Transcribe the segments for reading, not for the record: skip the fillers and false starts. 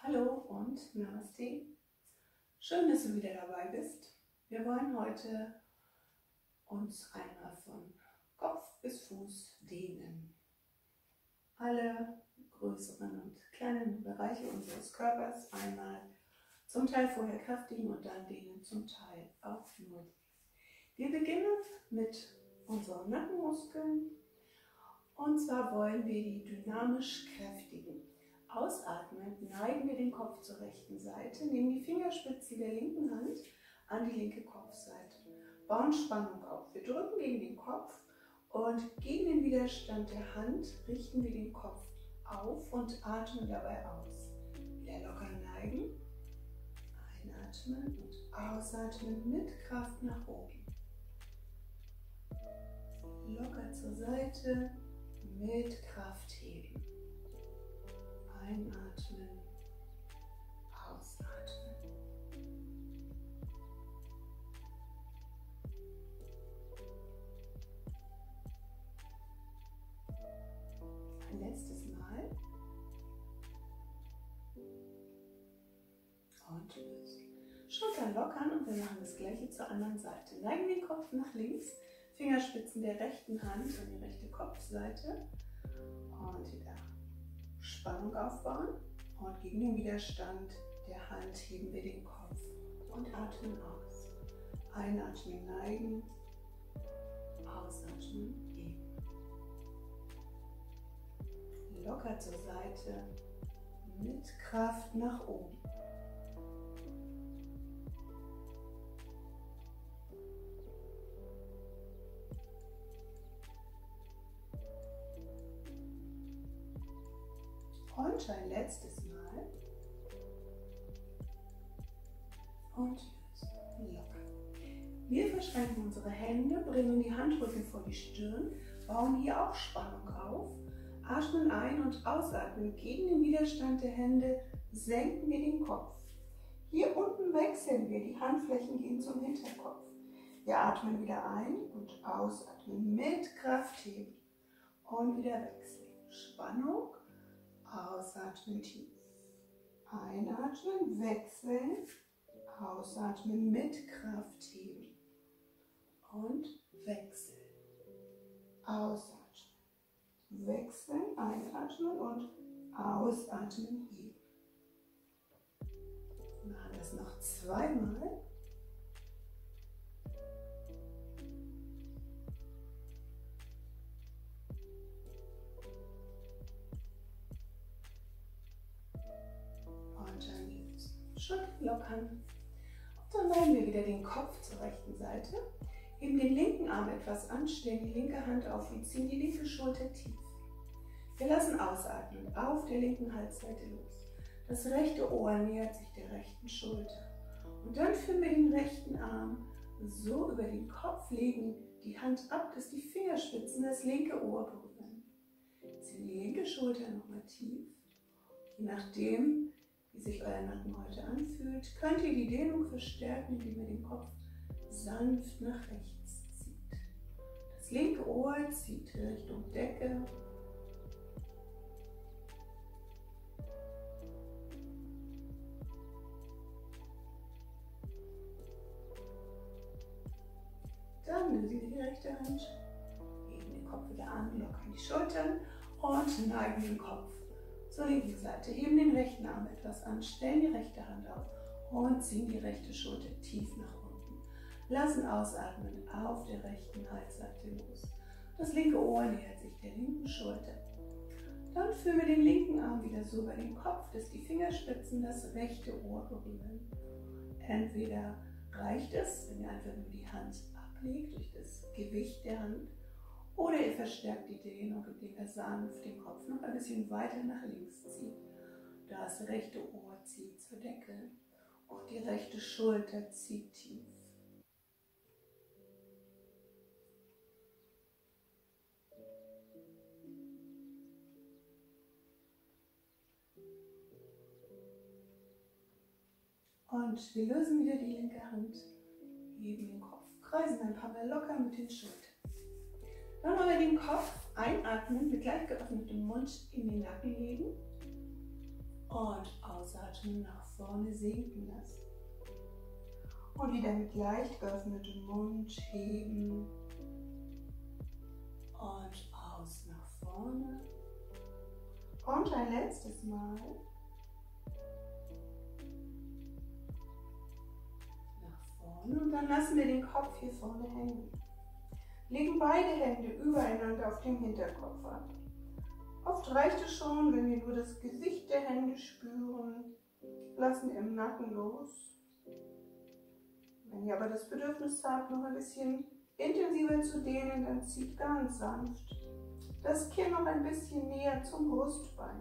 Hallo und Namaste. Schön, dass du wieder dabei bist. Wir wollen heute uns einmal von Kopf bis Fuß dehnen. Alle größeren und kleinen Bereiche unseres Körpers einmal zum Teil vorher kräftigen und dann dehnen, zum Teil auch nur. Wir beginnen mit unseren Nackenmuskeln und zwar wollen wir die dynamisch kräftigen. Ausatmend neigen wir den Kopf zur rechten Seite, nehmen die Fingerspitzen der linken Hand an die linke Kopfseite, bauen Spannung auf. Wir drücken gegen den Kopf und gegen den Widerstand der Hand richten wir den Kopf auf und atmen dabei aus. Wieder locker neigen, einatmen und ausatmen mit Kraft nach oben. Locker zur Seite, mit Kraft heben. Einatmen, ausatmen. Ein letztes Mal. Und lösen. Schultern lockern und wir machen das gleiche zur anderen Seite. Neigen den Kopf nach links, Fingerspitzen der rechten Hand an die rechte Kopfseite und wieder Spannung aufbauen und gegen den Widerstand der Hand heben wir den Kopf und atmen aus. Einatmen, neigen, ausatmen, heben. Locker zur Seite, mit Kraft nach oben. Und ein letztes Mal. Und lösen. Locker. Wir verschränken unsere Hände, bringen die Handrücken vor die Stirn, bauen hier auch Spannung auf, atmen ein und ausatmen. Gegen den Widerstand der Hände senken wir den Kopf. Hier unten wechseln wir, die Handflächen gehen zum Hinterkopf. Wir atmen wieder ein und ausatmen, mit Kraft heben und wieder wechseln. Spannung. Ausatmen tief. Einatmen, wechseln. Ausatmen, mit Kraft heben. Und wechseln. Ausatmen. Wechseln, einatmen und ausatmen, heben. Wir machen das noch zweimal. Schultern lockern. Und dann neigen wir wieder den Kopf zur rechten Seite, heben den linken Arm etwas an, stellen die linke Hand auf, wir ziehen die linke Schulter tief. Wir lassen ausatmen, auf der linken Halsseite los. Das rechte Ohr nähert sich der rechten Schulter. Und dann führen wir den rechten Arm so über den Kopf, legen die Hand ab, dass die Fingerspitzen das linke Ohr berühren. Ziehen die linke Schulter nochmal tief. Je nachdem, wie sich euer Nacken heute anfühlt, könnt ihr die Dehnung verstärken, indem ihr den Kopf sanft nach rechts zieht. Das linke Ohr zieht Richtung Decke. Dann lösen wir die rechte Hand, heben den Kopf wieder an, lockern die Schultern und neigen den Kopf zur linken Seite, heben den rechten Arm etwas an, stellen die rechte Hand auf und ziehen die rechte Schulter tief nach unten. Lassen ausatmen auf der rechten Halsseite los. Das linke Ohr nähert sich der linken Schulter. Dann führen wir den linken Arm wieder so über den Kopf, dass die Fingerspitzen das rechte Ohr berühren. Entweder reicht es, wenn ihr einfach nur die Hand ablegt durch das Gewicht der Hand, oder ihr verstärkt die Dehnung, indem ihr sanft den Kopf noch ein bisschen weiter nach links zieht. Das rechte Ohr zieht zur Decke und die rechte Schulter zieht tief. Und wir lösen wieder die linke Hand, heben den Kopf, kreisen ein paar Mal locker mit den Schultern. Dann wollen wir den Kopf einatmen, mit leicht geöffnetem Mund in den Nacken legen und ausatmen. Ausatmen nach vorne sinken lassen. Und wieder mit leicht geöffnetem Mund heben und aus nach vorne. Und ein letztes Mal. Nach vorne und dann lassen wir den Kopf hier vorne hängen. Legen beide Hände übereinander auf dem Hinterkopf ab. Oft reicht es schon, wenn wir nur das Gesicht der Hände spüren, lassen im Nacken los. Wenn ihr aber das Bedürfnis habt, noch ein bisschen intensiver zu dehnen, dann zieht ganz sanft das Kinn noch ein bisschen näher zum Brustbein.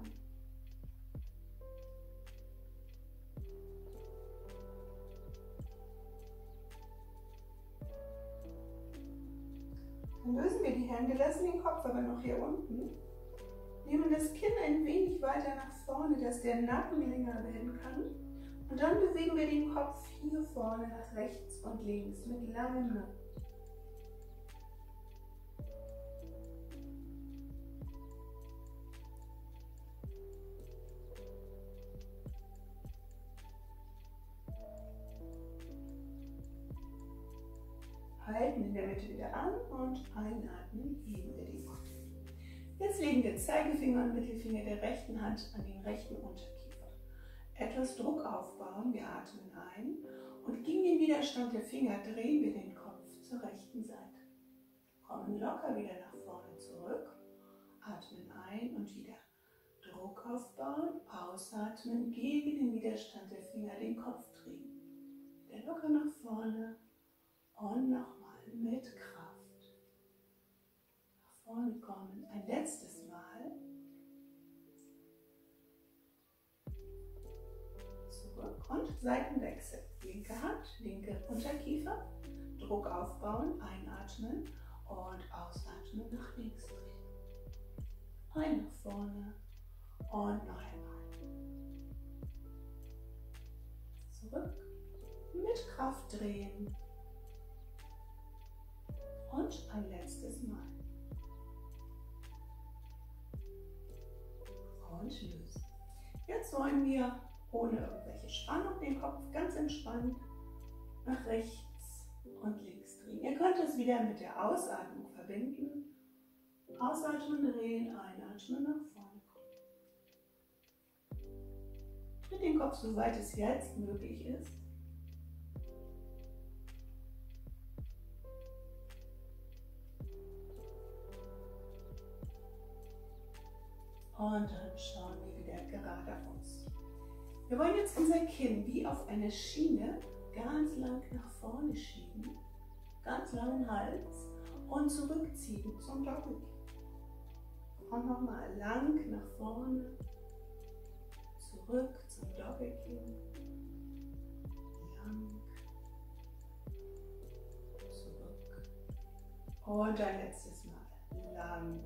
Dann lösen wir die Hände, lassen den Kopf aber noch hier unten. Nehmen das Kinn ein wenig weiter nach vorne, dass der Nacken länger werden kann. Und dann bewegen wir den Kopf hier vorne nach rechts und links mit langem Nacken. Halten in der Mitte wieder an und einatmen, heben wir den Kopf. Jetzt legen wir Zeigefinger und Mittelfinger der rechten Hand an den rechten Unterkiefer. Etwas Druck aufbauen, wir atmen ein und gegen den Widerstand der Finger drehen wir den Kopf zur rechten Seite. Kommen locker wieder nach vorne zurück, atmen ein und wieder Druck aufbauen, ausatmen, gegen den Widerstand der Finger den Kopf drehen. Wieder locker nach vorne und nochmal mit Kraft. Nach vorne kommen, ein letztes Mal. Zurück und Seitenwechsel. Linke Hand, linke Unterkiefer, Druck aufbauen, einatmen und ausatmen, nach links drehen. Ein nach vorne und noch einmal. Zurück, mit Kraft drehen. Und ein letztes Mal. Und lösen. Jetzt wollen wir ohne irgendwelche Spannung den Kopf ganz entspannt nach rechts und links drehen. Ihr könnt es wieder mit der Ausatmung verbinden. Ausatmen, drehen, einatmen, nach vorne kommen. Dreht den Kopf, soweit es jetzt möglich ist. Und dann schauen wir wieder geradeaus. Wir wollen jetzt unser Kinn wie auf eine Schiene ganz lang nach vorne schieben, ganz langen Hals und zurückziehen zum Doppelkinn. Und nochmal lang nach vorne, zurück zum Doppelkinn, lang, zurück und ein letztes Mal, lang.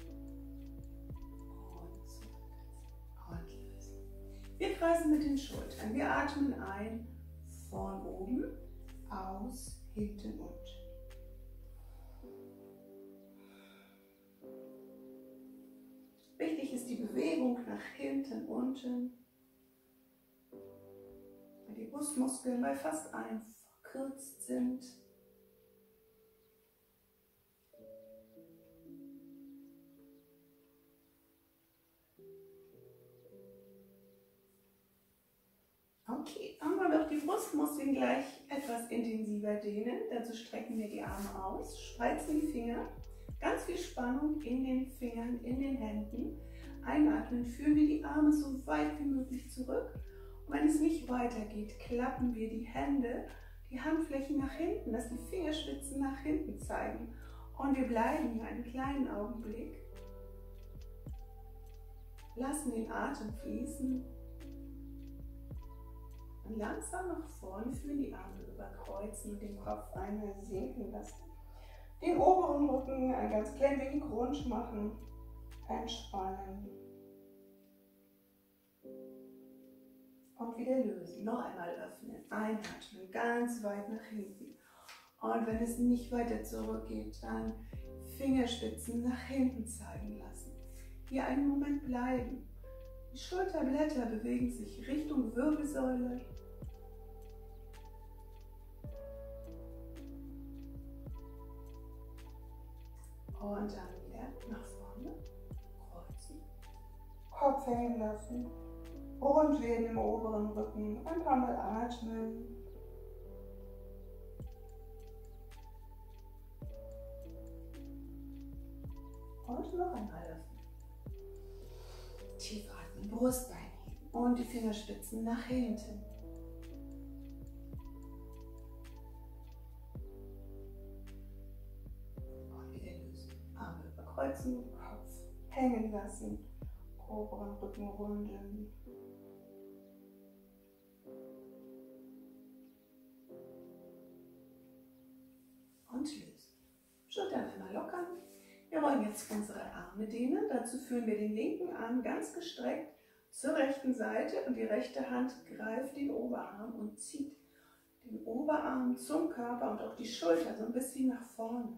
Wir kreisen mit den Schultern. Wir atmen ein, von oben, aus, hinten und. Wichtig ist die Bewegung nach hinten, unten. Weil die Brustmuskeln bei fast allen verkürzt sind. Okay, dann wollen wir auch die Brustmuskeln gleich etwas intensiver dehnen. Dazu strecken wir die Arme aus, spreizen die Finger, ganz viel Spannung in den Fingern, in den Händen. Einatmen, führen wir die Arme so weit wie möglich zurück. Und wenn es nicht weitergeht, klappen wir die Hände, die Handflächen nach hinten, dass die Fingerspitzen nach hinten zeigen. Und wir bleiben hier einen kleinen Augenblick. Lassen den Atem fließen. Und langsam nach vorne führen, die Arme überkreuzen und den Kopf einmal sinken lassen. Den oberen Rücken ein ganz klein wenig rund machen, entspannen. Und wieder lösen. Noch einmal öffnen, einatmen, ganz weit nach hinten. Und wenn es nicht weiter zurückgeht, dann Fingerspitzen nach hinten zeigen lassen. Hier einen Moment bleiben. Die Schulterblätter bewegen sich Richtung Wirbelsäule. Und dann wieder nach vorne kreuzen. Kopf hängen lassen. Rund werden im oberen Rücken. Ein paar Mal atmen. Und noch einmal öffnen. Tief atmen, Brustbein heben und die Fingerspitzen nach hinten. Und wieder lösen. Arme überkreuzen, Kopf hängen lassen, oberen Rücken runden. Und lösen. Schultern einmal lockern. Wir wollen jetzt unsere Arme dehnen. Dazu führen wir den linken Arm ganz gestreckt zur rechten Seite und die rechte Hand greift den Oberarm und zieht den Oberarm zum Körper und auch die Schulter so ein bisschen nach vorne.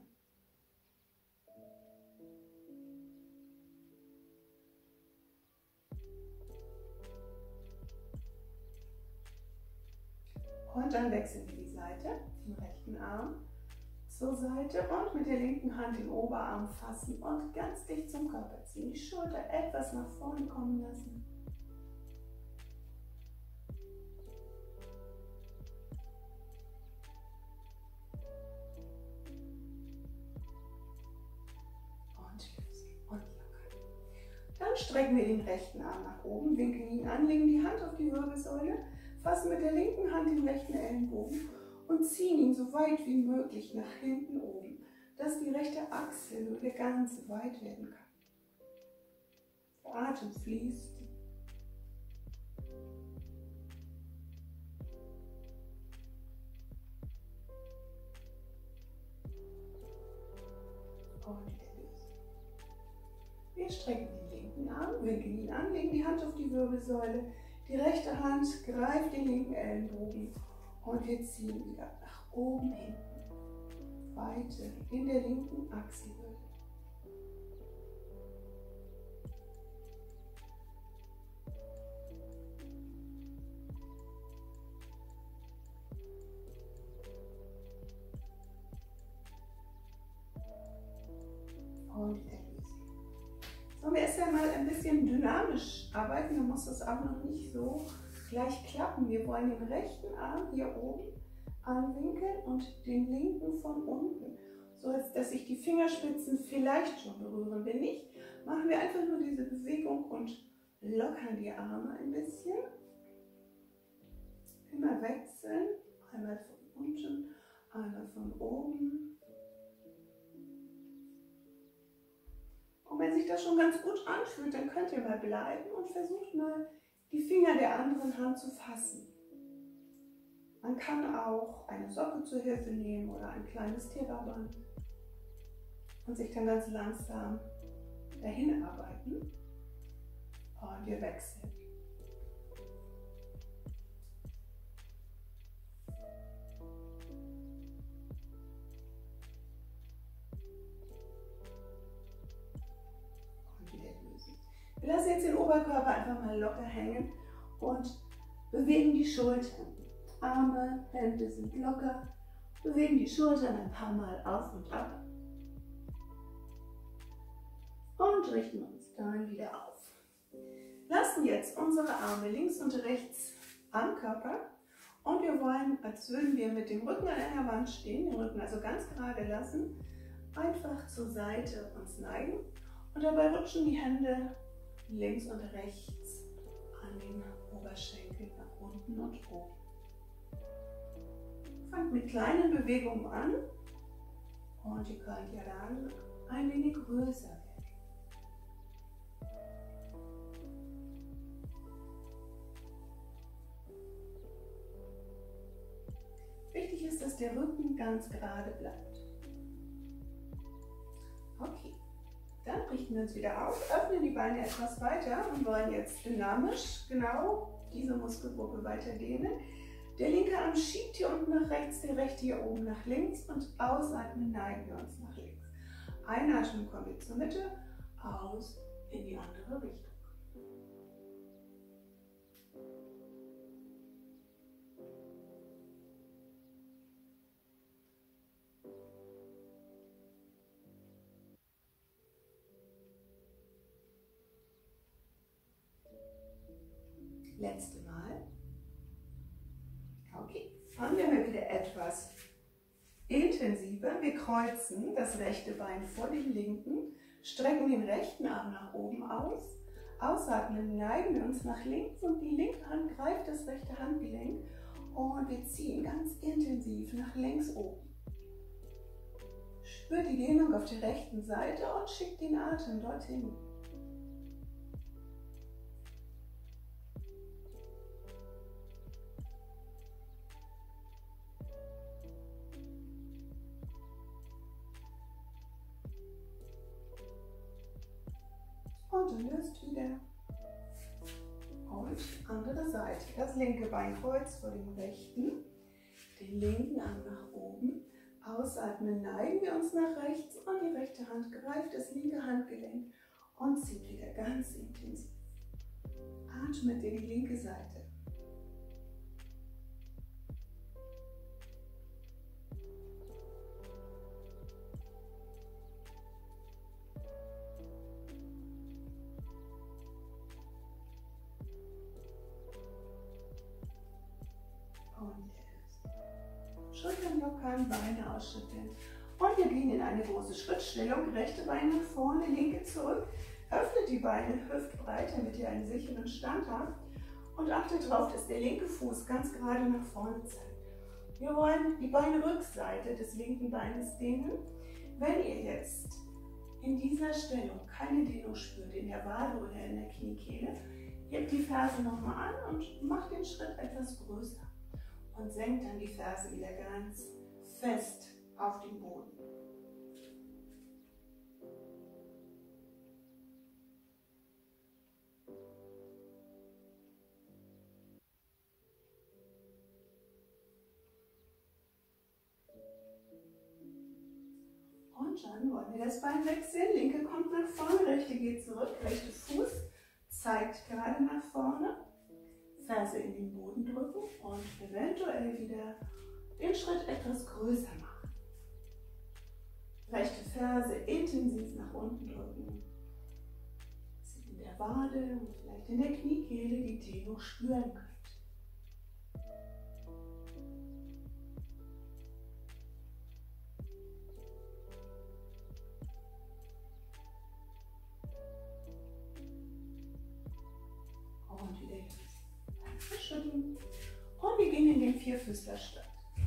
Und dann wechseln wir die Seite, den rechten Arm zur Seite und mit der linken Hand den Oberarm fassen und ganz dicht zum Körper ziehen. Die Schulter etwas nach vorne kommen lassen. Und lösen und lockern. Dann strecken wir den rechten Arm nach oben, winkeln ihn an, legen die Hand auf die Wirbelsäule, fassen mit der linken Hand den rechten Ellenbogen und ziehen ihn so weit wie möglich nach hinten oben, dass die rechte Achselhöhle ganz weit werden kann. Der Atem fließt. Und wieder lösen. Wir strecken den linken Arm, winkeln ihn an, legen die Hand auf die Wirbelsäule. Die rechte Hand greift den linken Ellenbogen. Und wir ziehen wieder nach oben hinten, weiter in der linken Achselhöhle. Und wieder lösen. So, wir erst einmal ein bisschen dynamisch arbeiten, dann muss das auch noch nicht so gleich klappen. Wir wollen den rechten Arm hier oben anwinkeln und den linken von unten, so dass sich die Fingerspitzen vielleicht schon berühren. Wenn nicht, machen wir einfach nur diese Bewegung und lockern die Arme ein bisschen. Immer wechseln, einmal von unten, einmal von oben. Und wenn sich das schon ganz gut anfühlt, dann könnt ihr mal bleiben und versucht mal, die Finger der anderen Hand zu fassen. Man kann auch eine Socke zur Hilfe nehmen oder ein kleines Theraband und sich dann ganz langsam dahin arbeiten. Und wir wechseln. Und wieder lösen. Wir lassen jetzt den Oberkörper einfach mal locker hängen und bewegen die Schultern. Arme, Hände sind locker. Bewegen die Schultern ein paar Mal auf und ab. Und richten uns dann wieder auf. Lassen jetzt unsere Arme links und rechts am Körper. Und wir wollen, als würden wir mit dem Rücken an einer Wand stehen, den Rücken also ganz gerade lassen, einfach zur Seite uns neigen. Und dabei rutschen die Hände links und rechts an den Oberschenkeln nach unten und oben. Fangt mit kleinen Bewegungen an und ihr könnt ja dann ein wenig größer werden. Wichtig ist, dass der Rücken ganz gerade bleibt. Okay, dann richten wir uns wieder auf, öffnen die Beine etwas weiter und wollen jetzt dynamisch genau diese Muskelgruppe weiter dehnen. Der linke Arm schiebt hier unten nach rechts, der rechte hier oben nach links und ausatmen neigen wir uns nach links. Einatmen kommen wir zur Mitte, aus in die andere Richtung. Letzte Mal. Okay, fangen wir mal wieder etwas intensiver. Wir kreuzen das rechte Bein vor dem linken, strecken den rechten Arm nach oben aus. Ausatmen, neigen wir uns nach links und die linke Hand greift das rechte Handgelenk und wir ziehen ganz intensiv nach links oben. Spürt die Dehnung auf der rechten Seite und schickt den Atem dorthin. Und du löst wieder. Und andere Seite. Das linke Bein kreuzt vor dem rechten. Den linken Arm nach oben. Ausatmen, neigen wir uns nach rechts und die rechte Hand greift das linke Handgelenk und zieht wieder ganz intensiv. Atmet in die linke Seite. Und Schultern lockern, Beine ausschütteln. Und wir gehen in eine große Schrittstellung. Rechte Bein nach vorne, linke zurück. Öffnet die Beine hüftbreit, damit ihr einen sicheren Stand habt. Und achtet darauf, dass der linke Fuß ganz gerade nach vorne zeigt. Wir wollen die Beinrückseite des linken Beines dehnen. Wenn ihr jetzt in dieser Stellung keine Dehnung spürt, in der Wade oder in der Kniekehle, hebt die Ferse nochmal an und macht den Schritt etwas größer. Und senkt dann die Ferse wieder ganz fest auf den Boden. Und dann wollen wir das Bein wechseln. Linke kommt nach vorne, rechte geht zurück, rechte Fuß zeigt gerade nach vorne. Ferse in den Boden drücken und eventuell wieder den Schritt etwas größer machen. Rechte Ferse intensiv nach unten drücken. Dass ihr in der Wade und vielleicht in der Kniekehle die Dehnung spüren könnt. Und wieder verschütteln. Und wir gehen in den Vierfüßlerstand.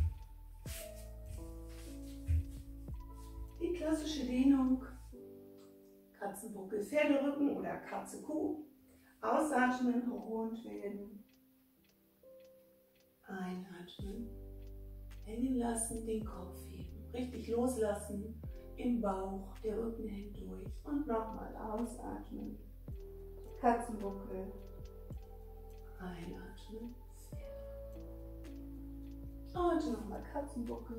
Die klassische Dehnung, Katzenbuckel, Pferderücken oder Katze-Kuh. Ausatmen, rund werden. Einatmen. Hängen lassen, den Kopf heben. Richtig loslassen im Bauch, der Rücken hängt durch. Und nochmal ausatmen. Katzenbuckel. Einatmen. Und nochmal Katzenbuckel.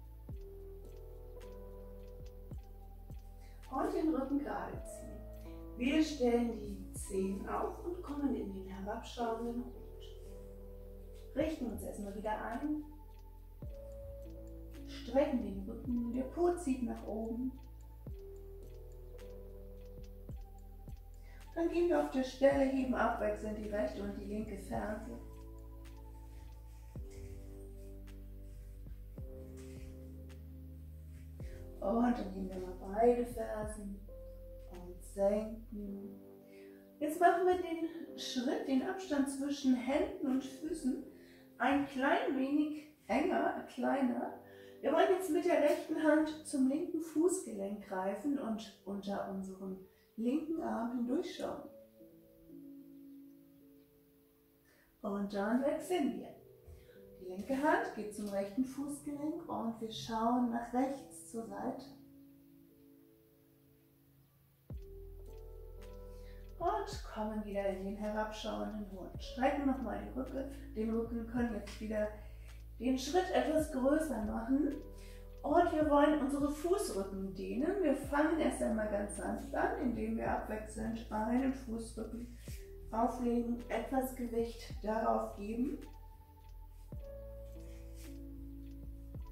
Und den Rücken gerade ziehen. Wir stellen die Zehen auf und kommen in den herabschauenden Hund. Richten uns erstmal wieder ein. Strecken den Rücken, der Po zieht nach oben. Dann gehen wir auf der Stelle, heben abwechselnd die rechte und die linke Ferse. Und dann nehmen wir mal beide Fersen und senken. Jetzt machen wir den Schritt, den Abstand zwischen Händen und Füßen ein klein wenig enger, kleiner. Wir wollen jetzt mit der rechten Hand zum linken Fußgelenk greifen und unter unseren linken Arm hindurchschauen. Und dann wechseln wir. Die linke Hand geht zum rechten Fußgelenk und wir schauen nach rechts zur Seite. Und kommen wieder in den herabschauenden Hund. Strecken nochmal die Rücken. Den Rücken können jetzt wieder den Schritt etwas größer machen. Und wir wollen unsere Fußrücken dehnen. Wir fangen erst einmal ganz sanft an, indem wir abwechselnd einen Fußrücken auflegen, etwas Gewicht darauf geben.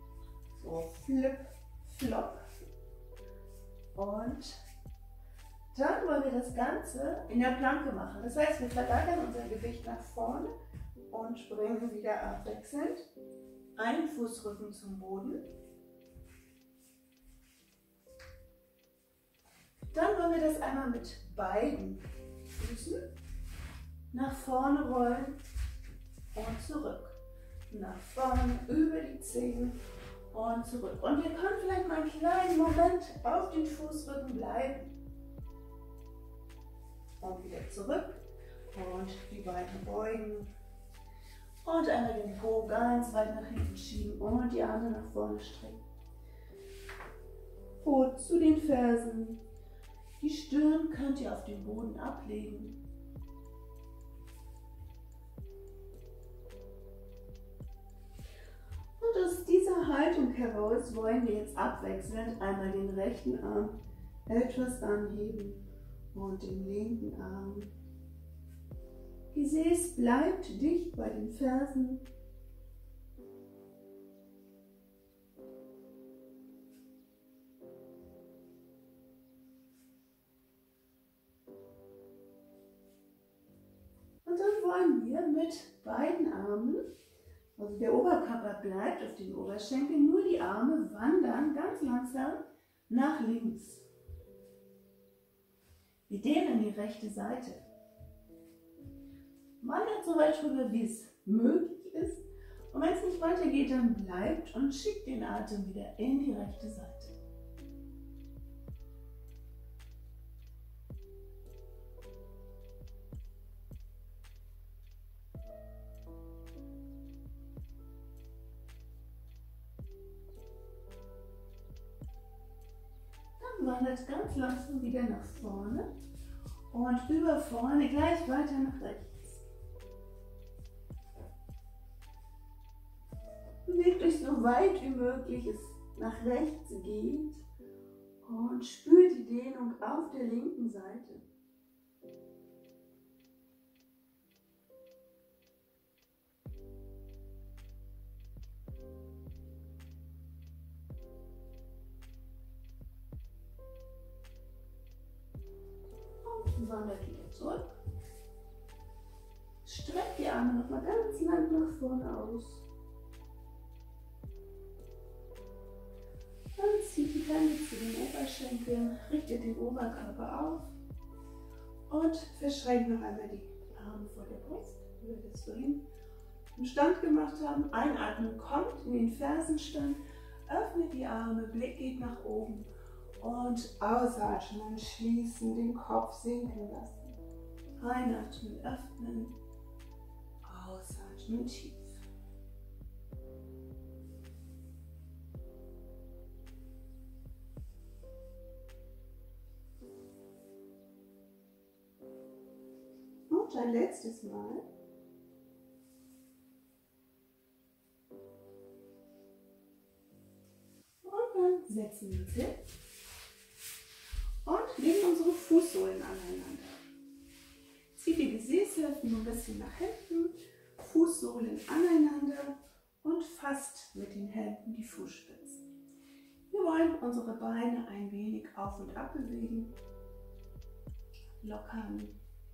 So, flip, flop. Und Dann wollen wir das Ganze in der Planke machen. Das heißt, wir verlagern unser Gewicht nach vorne und bringen wieder abwechselnd einen Fußrücken zum Boden. Dann wollen wir das einmal mit beiden Füßen nach vorne rollen und zurück. Nach vorne über die Zehen und zurück. Und wir können vielleicht mal einen kleinen Moment auf den Fußrücken bleiben. Und wieder zurück und die Beine beugen. Und einmal den Po ganz weit nach hinten schieben und die Arme nach vorne strecken. Po zu den Fersen. Die Stirn könnt ihr auf den Boden ablegen. Und aus dieser Haltung heraus wollen wir jetzt abwechselnd einmal den rechten Arm etwas anheben und den linken Arm. Gesäß bleibt dicht bei den Fersen. Und dann wollen wir mit beiden Armen, also der Oberkörper bleibt auf den Oberschenkeln, nur die Arme wandern ganz langsam nach links. Wir dehnen die rechte Seite. Wandert so weit rüber, wie es möglich ist. Und wenn es nicht weitergeht, dann bleibt und schickt den Atem wieder in die rechte Seite. Dann wandert ganz langsam wieder nach vorne und über vorne gleich weiter nach rechts. Bewegt euch so weit wie möglich es nach rechts geht und spürt die Dehnung auf der linken Seite. Und wandert wieder zurück. Streckt die Arme nochmal ganz lang nach vorne aus. Dann zieht die Hände zu den Oberschenkeln, richtet den Oberkörper auf und verschränkt noch einmal die Arme vor der Brust, wie wir das vorhin im Stand gemacht haben. Einatmen kommt in den Fersenstand, öffnet die Arme, Blick geht nach oben und ausatmen, schließen, den Kopf sinken lassen. Einatmen, öffnen, ausatmen, tief. Und ein letztes Mal. Und dann setzen wir uns hin und legen unsere Fußsohlen aneinander. Zieht die Gesäßhälften ein bisschen nach hinten, Fußsohlen aneinander und fasst mit den Händen die Fußspitzen. Wir wollen unsere Beine ein wenig auf und ab bewegen, lockern.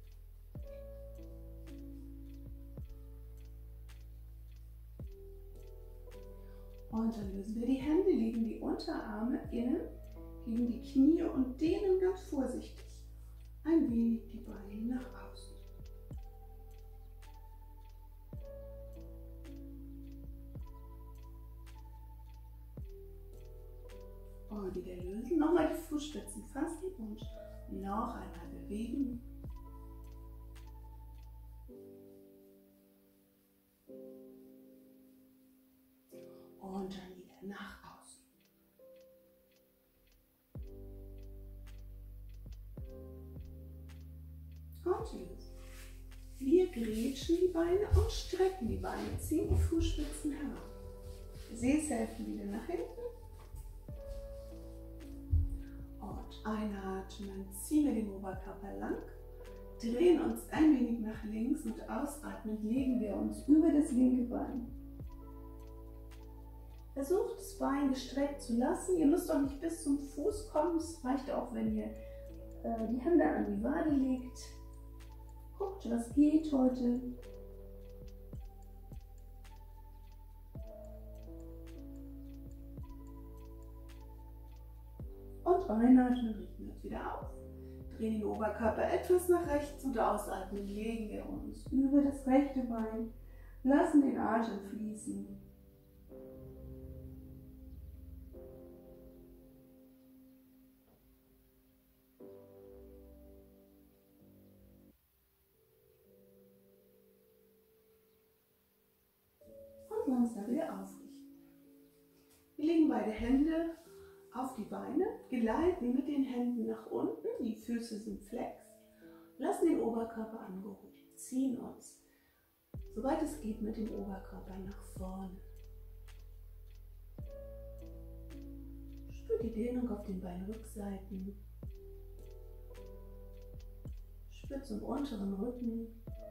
Und dann lösen wir die Hände, legen die Unterarme innen gegen die Knie und dehnen ganz vorsichtig ein wenig die Beine nach außen. Und wieder lösen, nochmal die Fußspitzen fassen und noch einmal bewegen. Und dann wieder nach außen. Und lösen. Wir grätschen die Beine und strecken die Beine, ziehen die Fußspitzen heran. Gesäßhälften wieder nach hinten. Und einatmen, ziehen wir den Oberkörper lang, drehen uns ein wenig nach links und ausatmen, legen wir uns über das linke Bein. Versucht das Bein gestreckt zu lassen. Ihr müsst auch nicht bis zum Fuß kommen. Es reicht auch, wenn ihr die Hände an die Wade legt. Guckt, was geht heute. Und einatmen, richten wir uns wieder auf. Drehen den Oberkörper etwas nach rechts und ausatmen, legen wir uns über das rechte Bein. Lassen den Atem fließen. Und langsam wieder aufrichten. Wir legen beide Hände auf die Beine, geleiten mit den Händen nach unten, die Füße sind flex, lassen den Oberkörper angehoben, ziehen uns, soweit es geht, mit dem Oberkörper nach vorne. Spürt die Dehnung auf den Beinrückseiten, spürt zum unteren Rücken.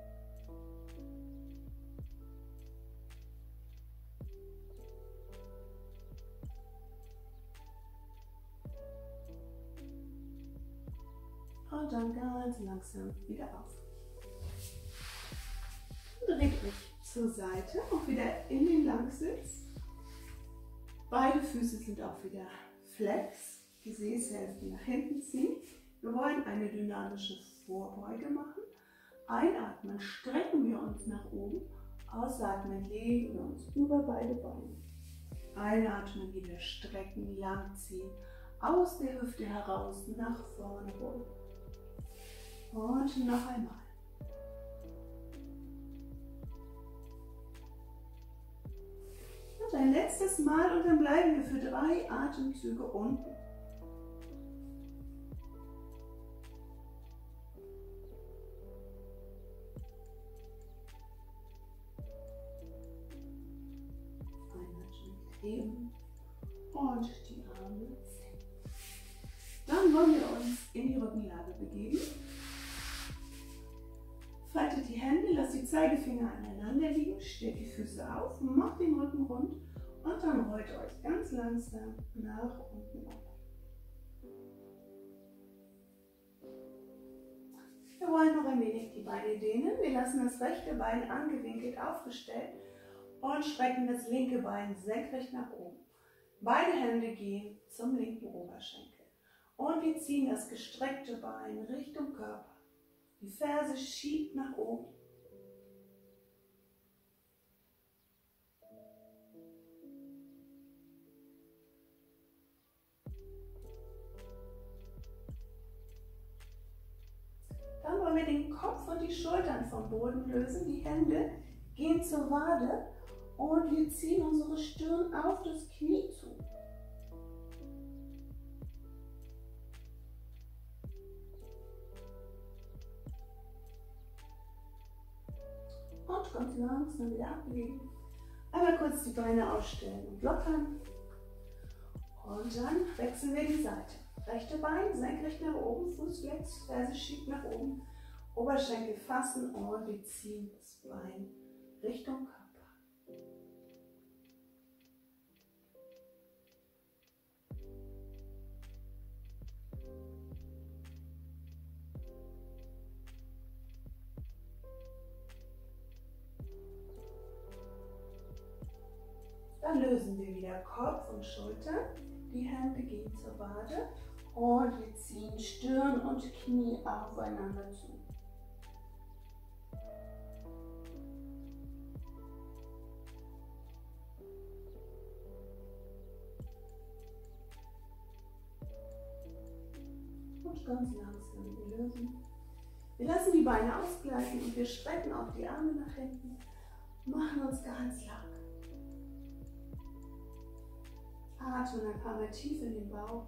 Und dann ganz langsam wieder auf. Dreht euch zur Seite und wieder in den Langsitz. Beide Füße sind auch wieder flex. Gesäßhälften nach hinten ziehen. Wir wollen eine dynamische Vorbeuge machen. Einatmen, strecken wir uns nach oben. Ausatmen, legen wir uns über beide Beine. Einatmen, wieder strecken, langziehen. Aus der Hüfte heraus, nach vorne rollen. Und noch einmal. Und ein letztes Mal und dann bleiben wir für 3 Atemzüge unten. Einatmen, heben und die Arme senken. Dann wollen wir uns in die Rückenlage begeben. Faltet die Hände, lasst die Zeigefinger aneinander liegen, stellt die Füße auf, macht den Rücken rund und dann rollt euch ganz langsam nach unten ab. Wir wollen noch ein wenig die Beine dehnen. Wir lassen das rechte Bein angewinkelt aufgestellt und strecken das linke Bein senkrecht nach oben. Beide Hände gehen zum linken Oberschenkel und wir ziehen das gestreckte Bein Richtung Körper. Die Ferse schiebt nach oben. Dann wollen wir den Kopf und die Schultern vom Boden lösen. Die Hände gehen zur Wade und wir ziehen unsere Stirn auf das Knie zu. Und ganz langsam wieder ablegen. Einmal kurz die Beine ausstellen und lockern. Und dann wechseln wir die Seite. Rechte Bein senkrecht nach oben, Fußflex, Ferse schiebt nach oben, Oberschenkel fassen und wir ziehen das Bein Richtung Körper. Dann lösen wir wieder Kopf und Schultern. Die Hände gehen zur Wade und wir ziehen Stirn und Knie aufeinander zu. Und ganz langsam wir lösen. Wir lassen die Beine ausgleichen und wir strecken auch die Arme nach hinten, machen uns ganz lang. Atmen ein paar Mal tief in den Bauch.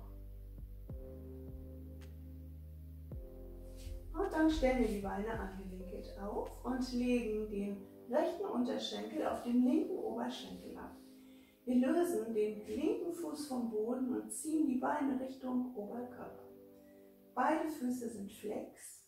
Und dann stellen wir die Beine angewinkelt auf und legen den rechten Unterschenkel auf den linken Oberschenkel ab. Wir lösen den linken Fuß vom Boden und ziehen die Beine Richtung Oberkörper. Beide Füße sind flex.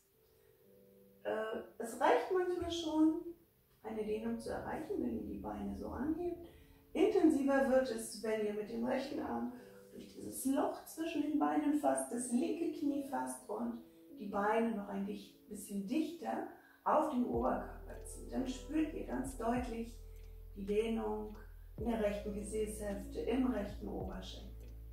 Es reicht manchmal schon, eine Dehnung zu erreichen, wenn ihr die Beine so anhebt. Intensiver wird es, wenn ihr mit dem rechten Arm durch dieses Loch zwischen den Beinen fasst, das linke Knie fasst und die Beine noch ein bisschen dichter auf den Oberkörper zieht. Dann spürt ihr ganz deutlich die Dehnung in der rechten Gesäßhälfte, im rechten Oberschenkel.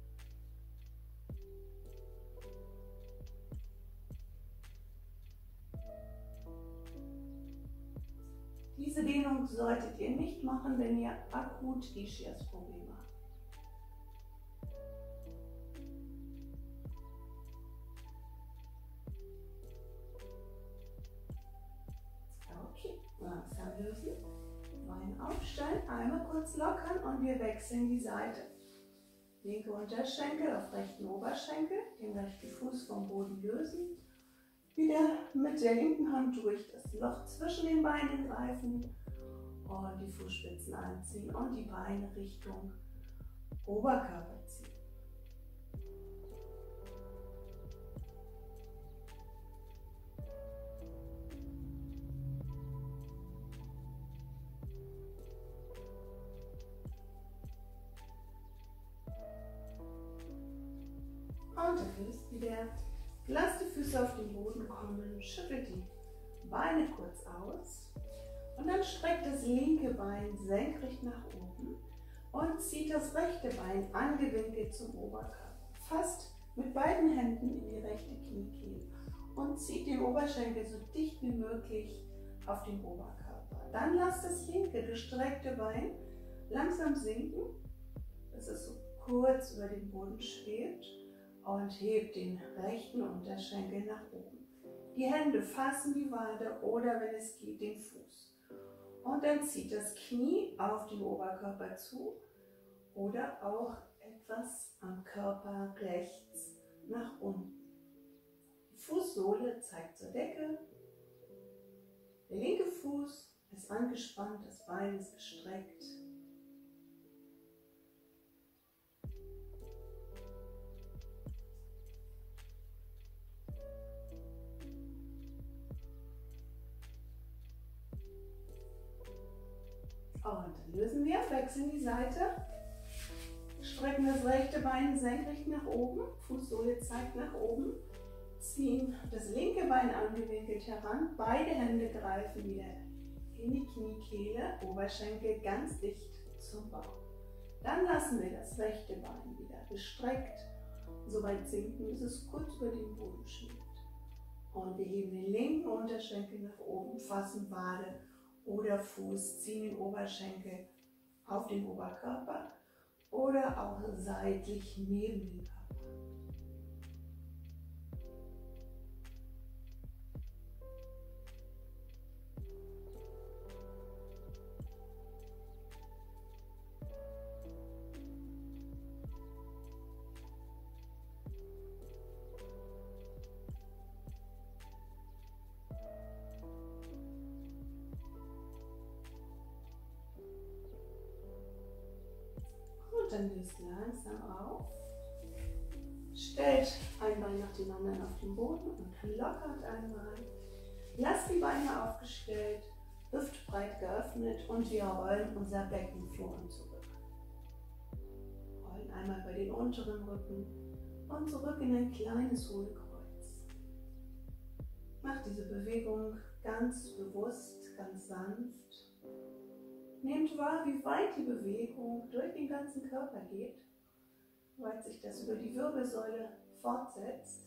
Diese Dehnung solltet ihr nicht machen, wenn ihr akut Ischiasprobleme habt. Okay, langsam lösen. Bein aufstellen, einmal kurz lockern und wir wechseln die Seite. Linke Unterschenkel auf rechten Oberschenkel, den rechten Fuß vom Boden lösen. Wieder mit der linken Hand durch das Loch zwischen den Beinen greifen und die Fußspitzen anziehen und die Beine Richtung Oberkörper ziehen. Und dann löst wieder. Lasst die Füße auf den Boden kommen, schüttelt die Beine kurz aus und dann streckt das linke Bein senkrecht nach oben und zieht das rechte Bein angewinkelt zum Oberkörper. Fasst mit beiden Händen in die rechte Kniekehle und zieht den Oberschenkel so dicht wie möglich auf den Oberkörper. Dann lasst das linke gestreckte Bein langsam sinken, dass es so kurz über den Boden schwebt. Und hebt den rechten Unterschenkel nach oben. Die Hände fassen die Wade oder, wenn es geht, den Fuß. Und dann zieht das Knie auf den Oberkörper zu oder auch etwas am Körper rechts nach unten. Die Fußsohle zeigt zur Decke. Der linke Fuß ist angespannt, das Bein ist gestreckt. Und dann lösen wir, wechseln die Seite, strecken das rechte Bein senkrecht nach oben, Fußsohle zeigt nach oben, ziehen das linke Bein angewinkelt heran, beide Hände greifen wieder in die Kniekehle, Oberschenkel ganz dicht zum Bauch. Dann lassen wir das rechte Bein wieder gestreckt, so weit sinken, bis es kurz über den Boden schwebt. Und wir heben den linken Unterschenkel nach oben, fassen Wade oder Fuß, ziehen den Oberschenkel auf den Oberkörper oder auch seitlich neben den Körper. Dann löst langsam auf, stellt ein Bein nach dem anderen auf den Boden und lockert einmal. Lasst die Beine aufgestellt, hüftbreit geöffnet und wir rollen unser Becken vor und zurück. Rollen einmal bei den unteren Rücken und zurück in ein kleines Hohlkreuz. Macht diese Bewegung ganz bewusst, ganz sanft. Nehmt wahr, wie weit die Bewegung durch den ganzen Körper geht, wie weit sich das über die Wirbelsäule fortsetzt.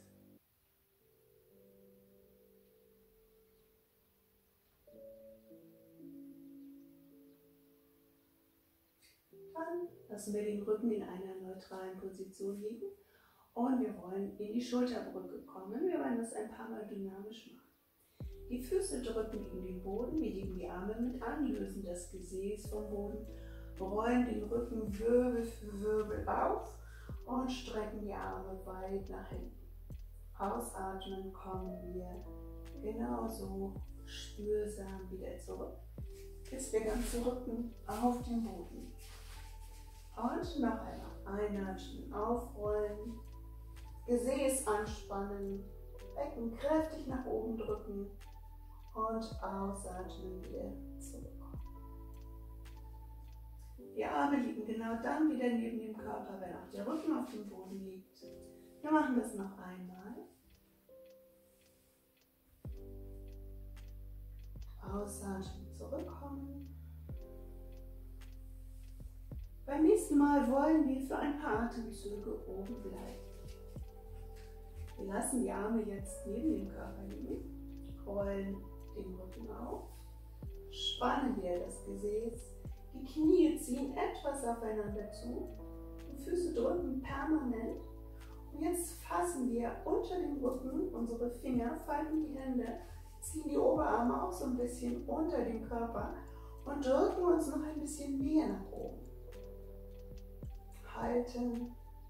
Dann lassen wir den Rücken in einer neutralen Position liegen und wir wollen in die Schulterbrücke kommen. Wir wollen das ein paar Mal dynamisch machen. Die Füße drücken gegen den Boden, wir heben die Arme mit an, lösen das Gesäß vom Boden, rollen den Rücken Wirbel für Wirbel auf und strecken die Arme weit nach hinten. Ausatmen kommen wir genauso spürsam wieder zurück, bis der ganze Rücken auf dem Boden liegt. Und noch einmal einatmen, aufrollen, Gesäß anspannen, Becken kräftig nach oben drücken und ausatmen wieder zurückkommen. Die Arme liegen genau dann wieder neben dem Körper, wenn auch der Rücken auf dem Boden liegt. Wir machen das noch einmal. Ausatmen, zurückkommen. Beim nächsten Mal wollen wir für ein paar Atemzüge oben bleiben. Wir lassen die Arme jetzt neben dem Körper liegen, rollen den Rücken auf, spannen wir das Gesäß, die Knie ziehen etwas aufeinander zu, die Füße drücken permanent. Und jetzt fassen wir unter dem Rücken unsere Finger, falten die Hände, ziehen die Oberarme auch so ein bisschen unter den Körper und drücken uns noch ein bisschen mehr nach oben. Halten.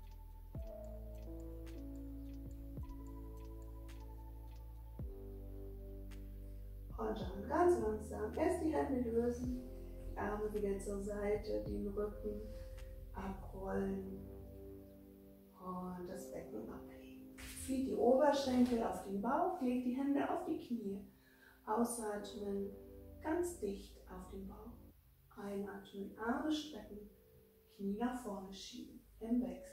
Und dann ganz langsam erst die Hände lösen, die Arme wieder zur Seite, den Rücken abrollen und das Becken ablegen. Zieht die Oberschenkel auf den Bauch, legt die Hände auf die Knie. Ausatmen, ganz dicht auf den Bauch. Einatmen, Arme strecken, Knie nach vorne schieben, im Wechsel.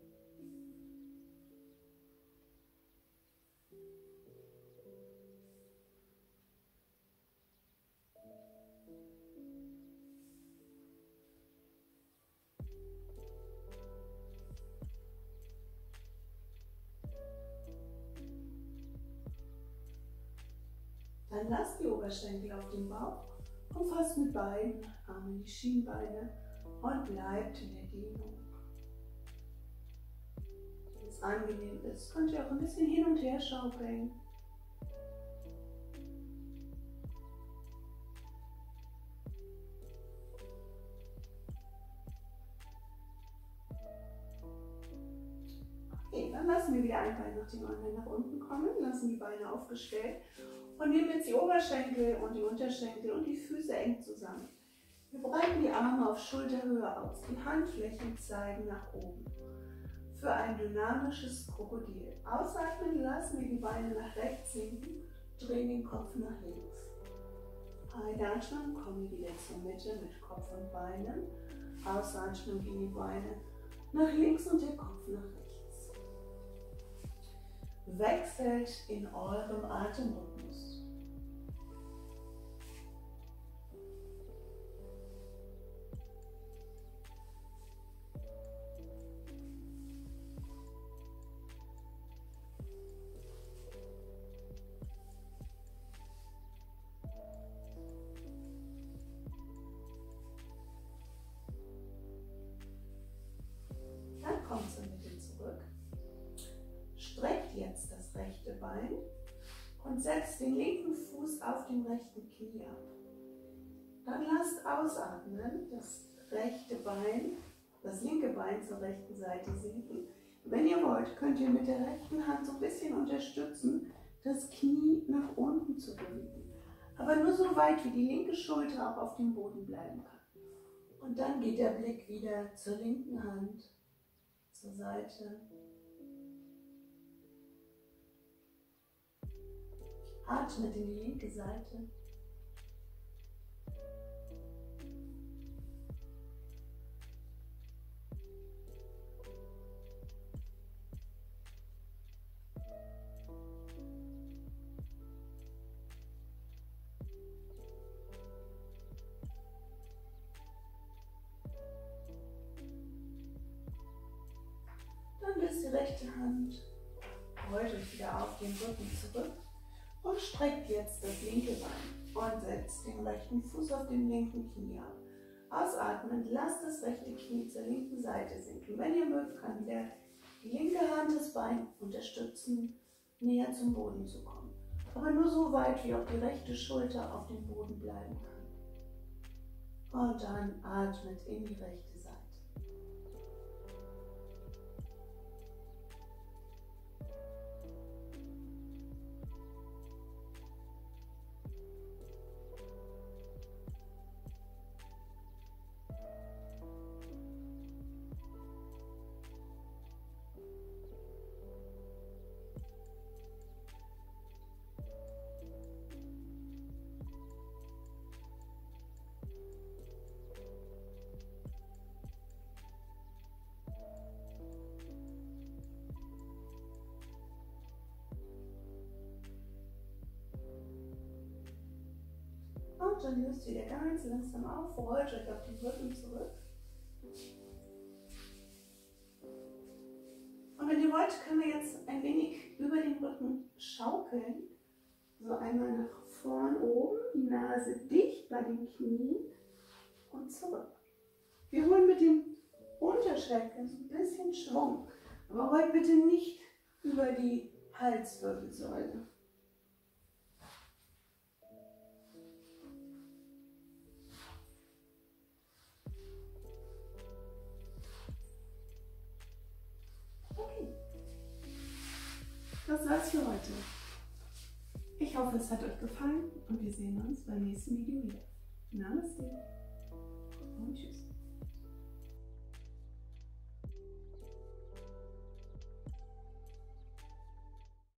Dann lasst die Oberschenkel auf den Bauch und fasst mit beiden Armen die Schienbeine und bleibt in der Dehnung. Wenn es angenehm ist, könnt ihr auch ein bisschen hin und her schaukeln. Okay, dann lassen wir wieder ein Bein nach dem anderen nach unten kommen, lassen die Beine aufgestellt. Und nehmen jetzt die Oberschenkel und die Unterschenkel und die Füße eng zusammen. Wir breiten die Arme auf Schulterhöhe aus. Die Handflächen zeigen nach oben. Für ein dynamisches Krokodil. Ausatmen, lassen wir die Beine nach rechts sinken, drehen den Kopf nach links. Einatmen, kommen wir wieder zur Mitte mit Kopf und Beinen. Ausatmen, gehen die Beine nach links und der Kopf nach rechts. Wechselt in eurem Atemrhythmus. Dann kommt zur Mitte zurück. Streckt jetzt das rechte Bein und setzt den linken Fuß auf dem rechten Knie ab. Dann lasst ausatmen, das rechte Bein, das linke Bein zur rechten Seite sinken. Wenn ihr wollt, könnt ihr mit der rechten Hand so ein bisschen unterstützen, das Knie nach unten zu bewegen. Aber nur so weit, wie die linke Schulter auch auf dem Boden bleiben kann. Und dann geht der Blick wieder zur linken Hand, zur Seite. Atmet in die linke Seite. Dann löst die rechte Hand, rollt euch wieder auf den Rücken zurück und streckt jetzt das linke Bein und setzt den rechten Fuß auf dem linken Knie ab. Ausatmen, lasst das rechte Knie zur linken Seite sinken. Wenn ihr mögt, kann wieder die linke Hand das Bein unterstützen, näher zum Boden zu kommen. Aber nur so weit, wie auch die rechte Schulter auf dem Boden bleiben kann. Und dann atmet in die rechte Seite. und löst wieder ganz langsam auf, rollt euch auf den Rücken zurück. Und wenn ihr wollt, können wir jetzt ein wenig über den Rücken schaukeln. So einmal nach vorn oben, die Nase dicht bei den Knien und zurück. Wir holen mit den Unterschenkeln so ein bisschen Schwung, aber rollt bitte nicht über die Halswirbelsäule. Okay, das war's für heute. Ich hoffe, es hat euch gefallen und wir sehen uns beim nächsten Video wieder. Namaste.